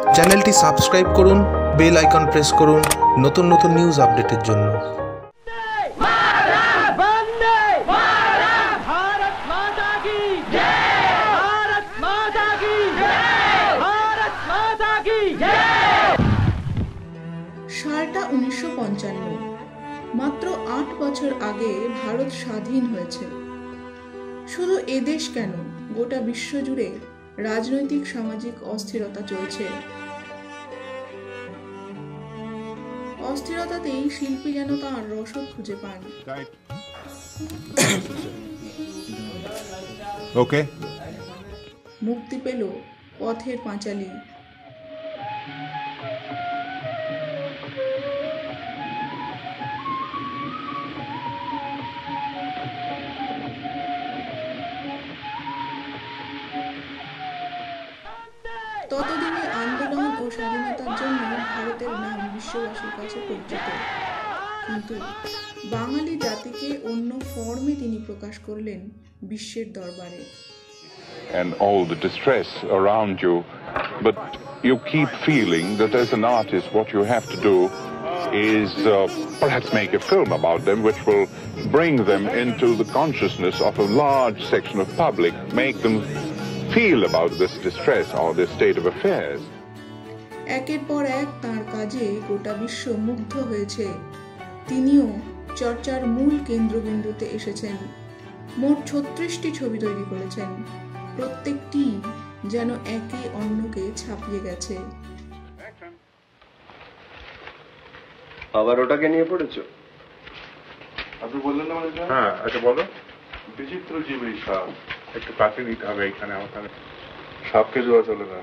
চ্যানেলটি সাবস্ক্রাইব করুন, bell icon press করুন নতুন নতুন নিউজ আপডেটের জন্য। সালটা 1955। মাত্র 8 বছর আগে ভারত স্বাধীন হয়েছে। শুধু এদেশ কেন, গোটা বিশ্ব জুড়ে রাজনৈতিক সামাজিক অস্থিরতা চলছে। অস্থিরতাতেই শিল্পী যেন তাঁর রসদ খুঁজে পান। ওকে, মুক্তি পেল পথের পাঁচালী। ততদিনে আন্দোলন ও স্বাধীনতার জন্য ভারতের নাম বিশ্ববাসীর কাছে পরিচিত, কিন্তু বাঙালি জাতিকে অন্য ফর্মে তিনি প্রকাশ করলেন বিশ্বের দরবারে। And all the distress around you, but you keep feeling that as an artist what you have to do is perhaps make a film about them which will bring them into the consciousness of a large section of public, make them feel about this distress or this state of affairs. একের পর এক তাঁর কাজে গোটা বিশ্ব মুগ্ধ হয়েছে। তিনিও চর্চার মূল কেন্দ্রবিন্দুতে এসেছেন। মোট 36টি ছবি তৈরি করেছেন, প্রত্যেকটি যেন একে অন্যকে ছাপিয়ে গেছে। আবার ওটাকে নিয়ে পড়েছো? আপনি বললেন না মানে? হ্যাঁ, আচ্ছা বলো। বিচিত্র জীবী সাপ। একটু কাছে নিতে হবে এখানে আমার। সাপকে জোয়া চলে না।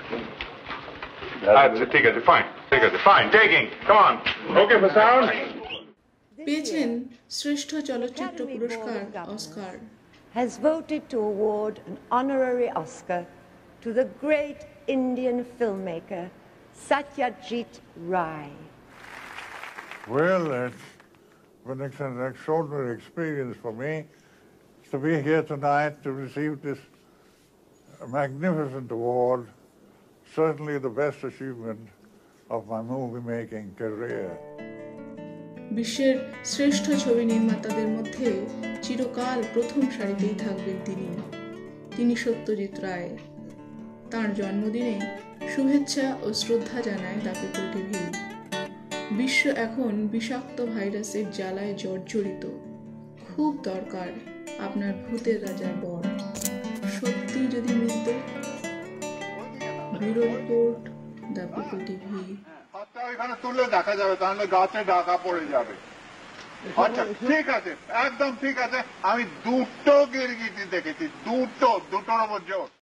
আচ্ছা ঠিক আছে, ফাইন, ঠিক আছে, fine, taking, come on, okay for sound. পেয়েছেন শ্রেষ্ঠ চলচ্চিত্র পুরস্কার Oscar. has voted to award an honorary Oscar to the great Indian filmmaker Satyajit Ray. Well, it's been an extraordinary experience for me to be here tonight to receive this magnificent award, certainly the best achievement of my movie-making career. বিশ্বের শ্রেষ্ঠ ছবি নির্মাতাদের মধ্যে চিরকাল প্রথম সারিতেই থাকবেন তিনি সত্যজিৎ রায়। তাঁর জন্মদিনে শুভেচ্ছা ও শ্রদ্ধা জানায় দ্য পিপল টিভি। বিশ্ব এখন বিষাক্ত ভাইরাসের জ্বালায় জর্জরিত। খুব দরকার আপনার ভূতের রাজার বর। সত্যি যদি মিলত। Bureau report, the people TV. এখানে তুললে দেখা যাবে, তাহলে গাছে ঢাকা পড়ে যাবে। আচ্ছা ঠিক আছে, একদম ঠিক আছে। আমি দুটো গিরগিটি দেখেছি, দুটোর ওপর জোর।